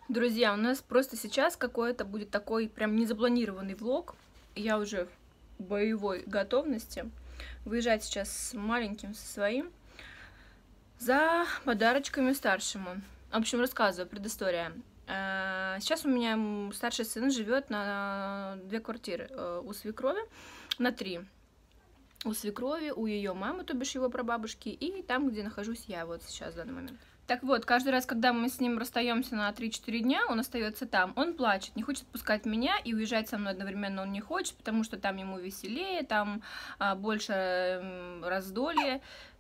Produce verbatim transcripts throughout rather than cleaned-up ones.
Друзья, у нас просто сейчас какой-то будет такой прям незапланированный влог. Я уже в боевой готовности. Выезжать сейчас с маленьким, со своим, за подарочками старшему. В общем, рассказываю, предыстория. Сейчас у меня старший сын живет на две квартиры. У свекрови, на три. У свекрови, у ее мамы, то бишь его прабабушки, и там, где нахожусь я вот сейчас в данный момент. Так вот, каждый раз, когда мы с ним расстаемся на три-четыре дня, он остается там, он плачет, не хочет отпускать меня, и уезжать со мной одновременно он не хочет, потому что там ему веселее, там а, больше м, раздолье,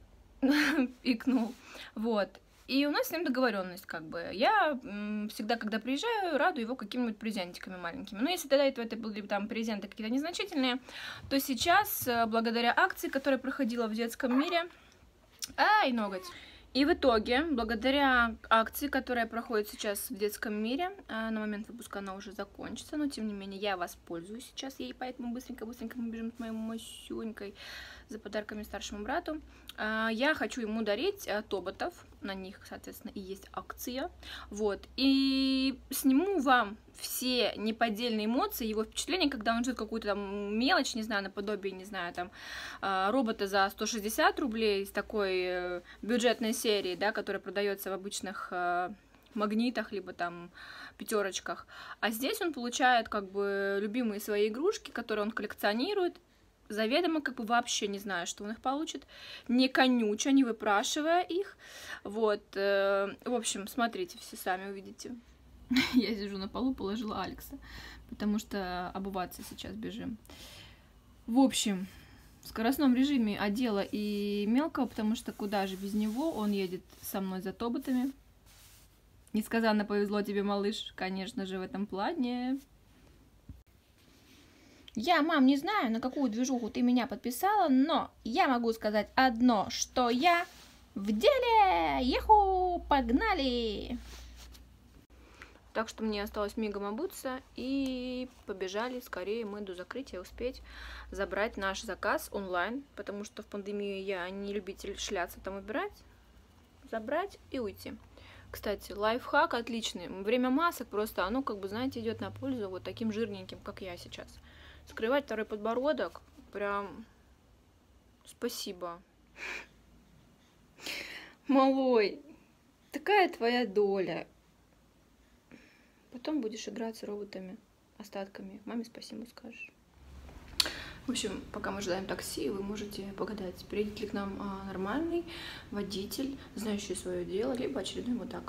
икнул, вот. И у нас с ним договоренность, как бы. Я м, всегда, когда приезжаю, радую его какими-нибудь презентиками маленькими. Но если до этого это были там презенты какие-то незначительные, то сейчас, благодаря акции, которая проходила в детском мире, ай, ноготь. И в итоге, благодаря акции, которая проходит сейчас в детском мире, на момент выпуска она уже закончится, но тем не менее я воспользуюсь сейчас ей, поэтому быстренько-быстренько мы бежим с моей масюнькой за подарками старшему брату. Я хочу ему дарить тоботов, на них, соответственно, и есть акция, вот, и сниму вам все неподдельные эмоции, его впечатления, когда он ждет какую-то там мелочь, не знаю, наподобие, не знаю, там, робота за сто шестьдесят рублей из такой бюджетной серии, да, которая продается в обычных магнитах, либо там пятерочках, а здесь он получает, как бы, любимые свои игрушки, которые он коллекционирует, заведомо, как бы, вообще не знаю, что он их получит, не конюча, не выпрашивая их, вот, в общем, смотрите, все сами увидите. Я сижу на полу, положила Алекса, потому что обуваться сейчас бежим. В общем, в скоростном режиме одела и мелкого, потому что куда же без него, он едет со мной за тоботами. Несказанно повезло тебе, малыш, конечно же, в этом плане. Я, мам, не знаю, на какую движуху ты меня подписала, но я могу сказать одно, что я в деле! Еху, погнали! Так что мне осталось мигом обуться, и побежали скорее мы до закрытия успеть забрать наш заказ онлайн, потому что в пандемию я не любитель шляться там убирать, забрать и уйти. Кстати, лайфхак отличный. Время масок просто, оно, как бы, знаете, идет на пользу вот таким жирненьким, как я сейчас. Скрывать второй подбородок, прям спасибо. Малой, такая твоя доля. Потом будешь играть с роботами, остатками. Маме спасибо скажешь. В общем, пока мы ожидаем такси, вы можете погадать, приедет ли к нам а, нормальный водитель, знающий свое дело, либо очередной мудак.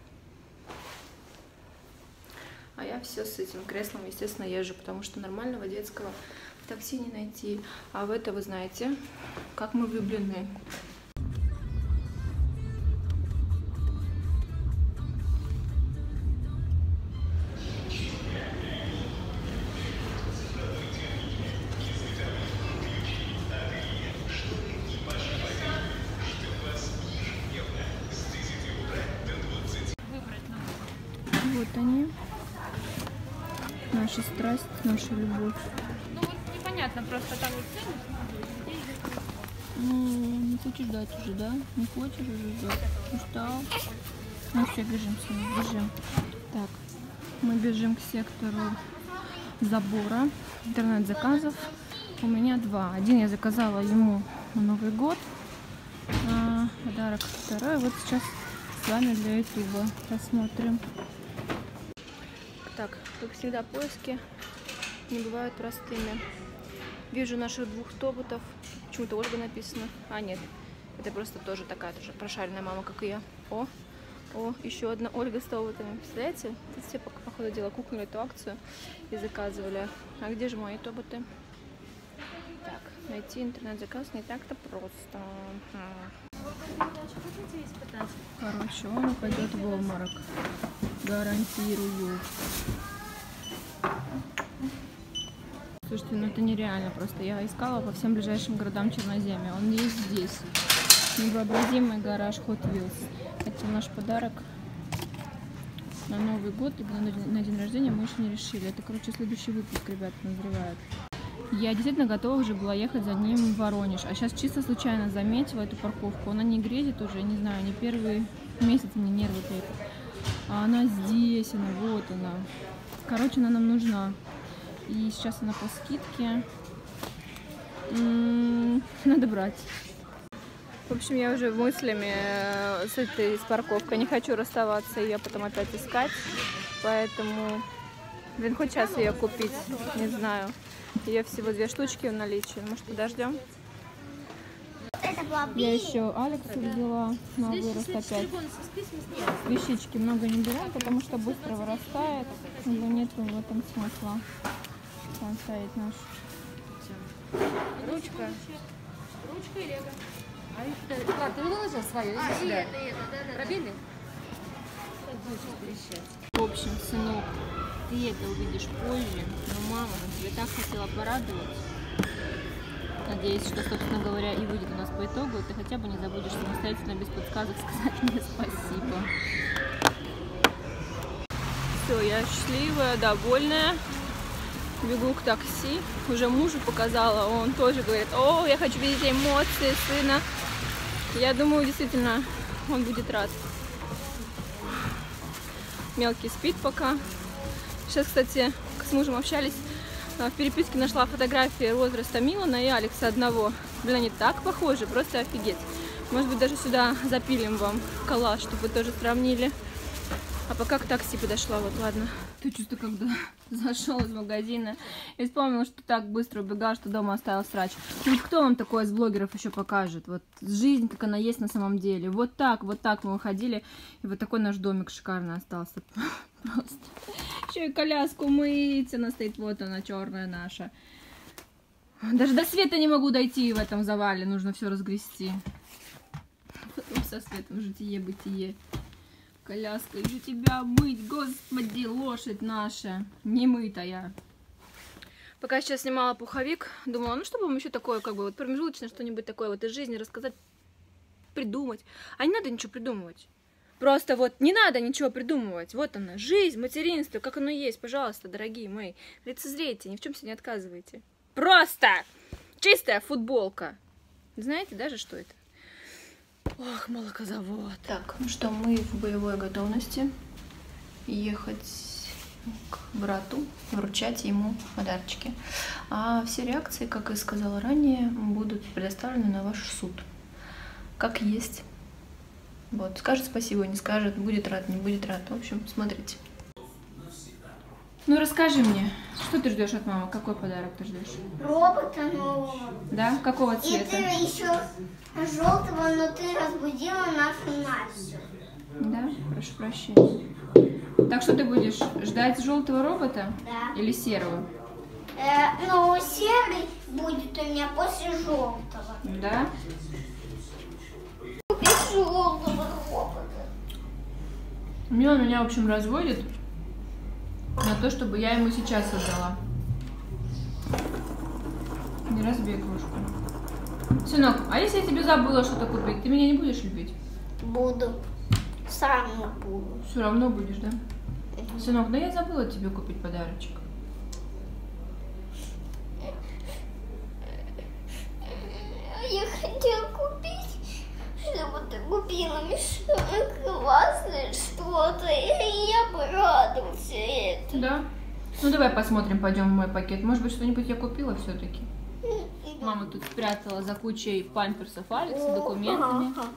А я все с этим креслом, естественно, езжу, потому что нормального детского в такси не найти. А в это вы знаете, как мы влюблены. Вот они, наша страсть, наша любовь. Ну вот непонятно, просто там вот цены. Ну, не хочешь ждать уже, да? Не хочешь уже ждать? Устал? Ну все, бежим, все, бежим. Так, мы бежим к сектору забора интернет-заказов. У меня два. Один я заказала ему на Новый год. А, подарок. Второй вот сейчас с вами для ютуба. Посмотрим. Так, как всегда, поиски не бывают простыми. Вижу наших двух тоботов. Почему-то Ольга написано. А, нет. Это просто тоже такая тоже прошаренная мама, как и я. О, о, еще одна Ольга с тоботами. Представляете? Тут все, по, по ходу дела, кукнули эту акцию и заказывали. А где же мои тоботы? Так, найти интернет-заказ не так-то просто. Короче, он пойдет в обморок. Гарантирую. Слушайте, ну это нереально просто. Я искала по всем ближайшим городам Черноземья. Он есть здесь. Невообразимый гараж Hot Wheels. Это наш подарок на Новый год, либо на, на день рождения, мы еще не решили. Это, короче, следующий выпуск, ребята, назревает. Я действительно готова уже была ехать за ним в Воронеж. А сейчас чисто случайно заметила эту парковку. Она не грезит уже, не знаю, не первый месяц мне нервы трепет. А она здесь, она, вот она. Короче, она нам нужна. И сейчас она по скидке. М-м, надо брать. В общем, я уже мыслями с этой с парковкой не хочу расставаться, ее потом опять искать. Поэтому, блин, хоть сейчас ее купить, не знаю. Ее всего две штучки в наличии. Может, подождем? Я еще Алексу взяла на вырост опять. Вещички много не берем, потому что быстро вырастает. Но нет в этом смысла. Там стоит наш. Ручка. Ручка и лего. А это, Влад, ты выложил свою? А, и это, и это, да, да. Пробили? В общем, сынок, ты это увидишь позже, но мама тебя так хотела порадовать. Надеюсь, что, собственно говоря, и выйдет у нас по итогу, и ты хотя бы не забудешь самостоятельно, без подсказок, сказать мне спасибо. Все, я счастливая, довольная. Бегу к такси. Уже мужу показала, он тоже говорит: о, я хочу видеть эмоции сына. Я думаю, действительно, он будет рад. Мелкий спит пока. Сейчас, кстати, с мужем общались. В переписке нашла фотографии возраста Милана и Алекса одного. Блин, они так похожи, просто офигеть. Может быть, даже сюда запилим вам коллаж, чтобы вы тоже сравнили. А пока к такси подошла, вот, ладно. Ты чувство, когда зашел из магазина и вспомнил, что так быстро убегал, что дома оставил срач. Ну, кто вам такое из блогеров еще покажет? Вот жизнь, как она есть на самом деле. Вот так, вот так мы выходили, и вот такой наш домик шикарный остался. Просто. Еще и коляску мыть, она стоит, вот она, черная наша. Даже до света не могу дойти в этом завале, нужно все разгрести. Потом со светом житие-бытие. Коляска, иди тебя мыть, господи, лошадь наша, немытая. Пока я сейчас снимала пуховик, думала, ну чтобы вам еще такое, как бы, вот промежуточное что-нибудь такое вот из жизни рассказать, придумать. А не надо ничего придумывать. Просто вот не надо ничего придумывать. Вот она, жизнь, материнство, как оно есть. Пожалуйста, дорогие мои, лицезрейте, ни в чем себе не отказывайте. Просто чистая футболка. Знаете даже, что это? Ох, молокозавод. Так, ну что, мы в боевой готовности ехать к брату, вручать ему подарочки. А все реакции, как и сказала ранее, будут предоставлены на ваш суд. Как есть. Вот, скажет спасибо, не скажет, будет рад, не будет рад. В общем, смотрите. Ну, расскажи мне, что ты ждешь от мамы? Какой подарок ты ждешь? Робота нового. Да? Какого цвета? И ты еще желтого, но ты разбудила нашу Настю. Да? Прошу прощения. Так что ты будешь ждать желтого робота? Да. Или серого? Э, ну, серый будет у меня после желтого. Да? Без желтого робота. Милан меня, в общем, разводит на то, чтобы я ему сейчас отдала. Не разбей кружку. Сынок, а если я тебе забыла что-то купить, ты меня не будешь любить? Буду. Сам буду. Все равно будешь, да? Сынок, да я забыла тебе купить подарочек. Я хотела купить, чтобы ты купила мне что-то классное, что-то, и я порадовался это. Да? Ну давай посмотрим, пойдем в мой пакет. Может быть, что-нибудь я купила все-таки. Мама тут спрятала за кучей памперсов Алекса с документами. Ага.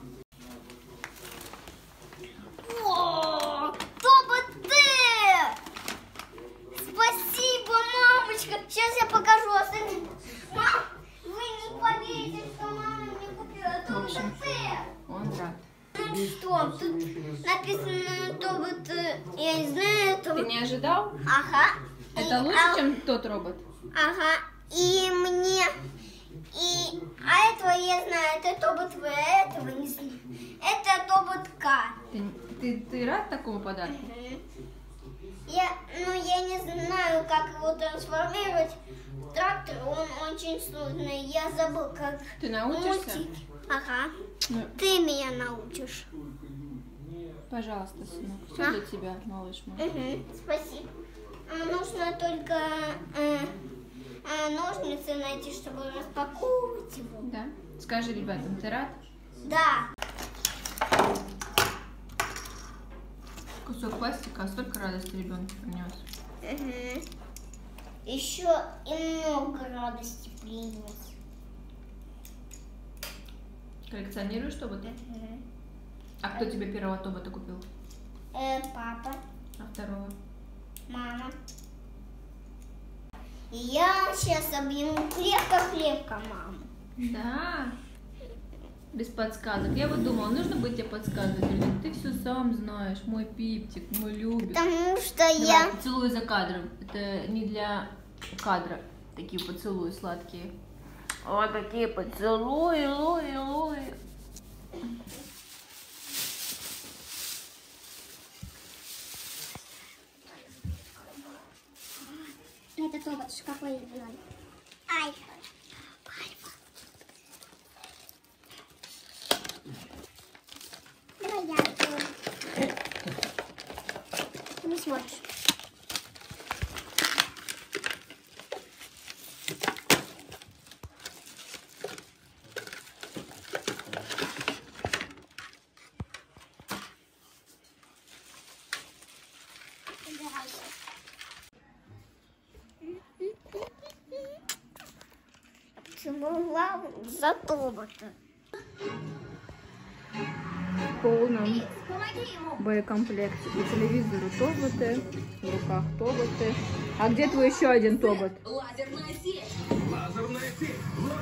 О, кто бы ты? Спасибо, мамочка. Сейчас я покажу. Мам, вы не поверите, что мама мне купила. Кто бы ты? Он рад. Ну что, тут написано, кто бы ты. Я не знаю этого. Ты не ожидал? Ага. Это И, лучше, а, чем тот робот? Ага. И мне... И... А этого я знаю. Это робот В, а этого не знаю. Это робот К. Ты, ты, ты рад такому подарку? Я, ну, я не знаю, как его трансформировать. Трактор, он очень сложный. Я забыл, как... Ты научишься? мультик. Ага. Ну, Ты меня научишь. пожалуйста, сынок. Все А? для тебя, малыш мой. Угу. Спасибо. А, нужно только э, э, ножницы найти, чтобы распаковывать его. Да? Скажи ребятам, ты рад? Да. Кусок пластика, а столько радости ребенку принес. Угу. Еще и много радости принес. Коллекционируешь тоботы? Угу. А кто тебе первого тобота купил? Э, папа, А второго? мама. И я сейчас обниму крепко-крепко маму. Да. Без подсказок. Я вот думала, нужно будет тебе подсказывать, или ты все сам знаешь, мой пиптик, мой любит. Потому что Давай, я... поцелуй за кадром. Это не для кадра. Такие поцелуи сладкие. Ой, какие поцелуи, луи, луи. Это тобот, какой ноль? Альфа. Альфа. Давай я открою. Ты не сможешь. За тобота. В полном боекомплекте. По телевизору тоботы, в руках тоботы. А где твой еще один тобот? Лазерная сеть. Лазерная сеть.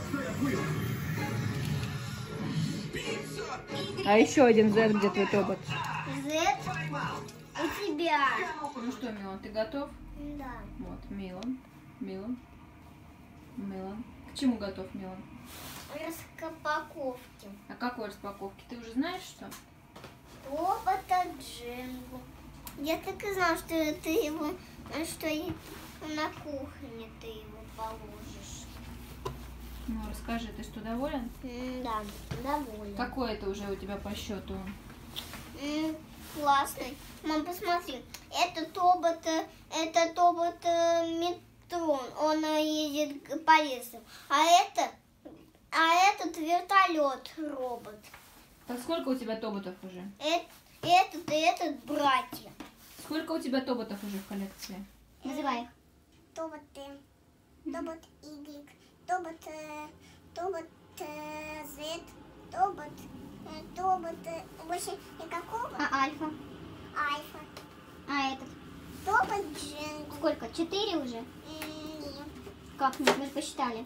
А еще один Z, где твой тобот? Z у тебя. Ну что, Милан, ты готов? Да. Вот, Милан, Милан, Милан. К чему готов, Милан? Распаковки. А какой распаковки? Ты уже знаешь, что? Тобота Джинго. Я так и знала, что ты его, что на кухне ты его положишь. Ну, расскажи, ты что, доволен? М, Да, довольна. Какой это уже у тебя по счету? М, Классный. Мам, посмотри. Это тобот, э, это тобот э, Метрон. Он э, едет по лесу. А это, а этот вертолет робот. Так сколько у тебя тоботов уже? Эт- Этот и этот братья. Сколько у тебя тоботов уже в коллекции? Называй их. Тоботы. Тобот Y. Тобот, э, тобот э, Z. Тобот. э, Тобот. э, Больше никакого. А альфа? Альфа. А этот? Тобот Джинго. Сколько? Четыре уже? Нет. Как нет? Мы посчитали.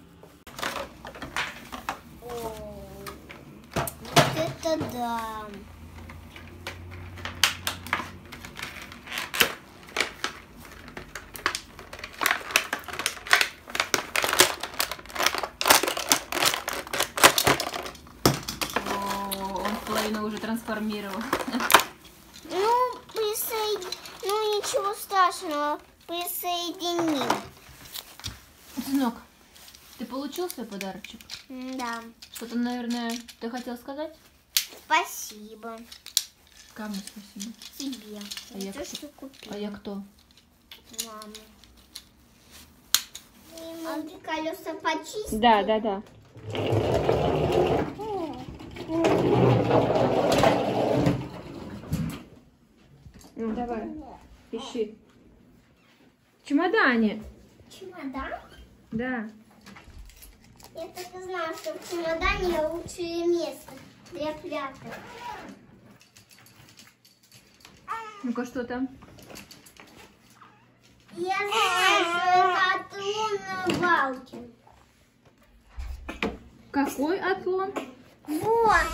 О, вот это да. О, он половину уже трансформировал. Ну, присоедин... ну ничего страшного, присоединим. Сынок, ты получил свой подарочек? Да. Что-то, наверное, ты хотел сказать? Спасибо Кому спасибо? тебе. А я то, кто? что купил. А я кто? Мама. А ты колеса почистил? Да, да, да. Ну, давай, ищи. В чемодане. Чемодан? Да. Я так и знала, что в чемодане лучшее место для пряток. Ну-ка, что там? Я знаю, что это атлон на балке. Какой атлон? Вот.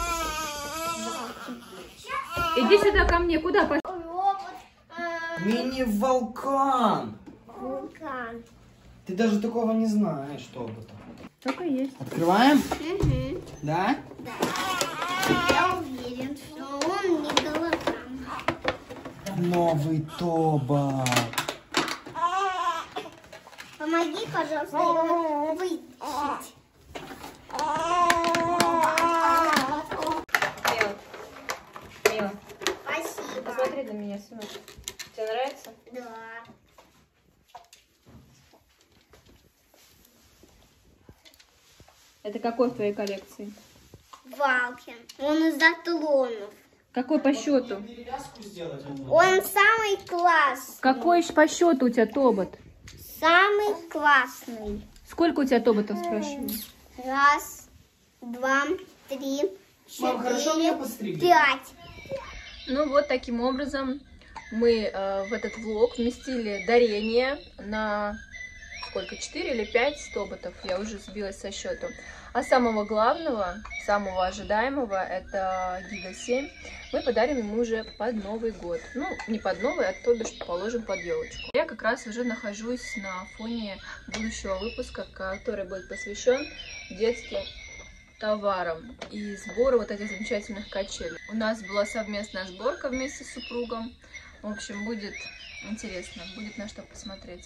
Иди сюда ко мне. Куда пошел? Робот. э, Мини-вулкан! Вулкан. Ты даже такого не знаешь, тобота. Только есть. Открываем? Угу. Да? Я уверен, что он не голодан. Новый тобот. Помоги, пожалуйста, его вытащить. Мила, Мила, Спасибо. посмотри на меня, сынок. Тебе нравится? Да. Это какой в твоей коллекции? Валкин. Он из атлонов. Какой по счету? Перевязку сделать. Он самый классный. Какой по счету у тебя тобот? Самый классный. Сколько у тебя тоботов, спрашиваю? Раз, два, три, Мам, хорошо меня четыре, постригли? пять. Ну вот таким образом мы э, в этот влог вместили дарение на сколько, четыре или пять тоботов, я уже сбилась со счету. А самого главного, самого ожидаемого, это Гига семь, мы подарим ему уже под Новый год. Ну, не под Новый, а то бишь положим под елочку. Я как раз уже нахожусь на фоне будущего выпуска, который будет посвящен детским товарам и сбору вот этих замечательных качелей. У нас была совместная сборка вместе с супругом. В общем, будет интересно, будет на что посмотреть.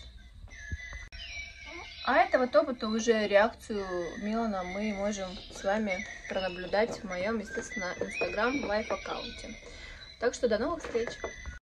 А этого тобота уже реакцию Милана мы можем с вами пронаблюдать в моем, естественно, инстаграм лайф аккаунте. Так что до новых встреч!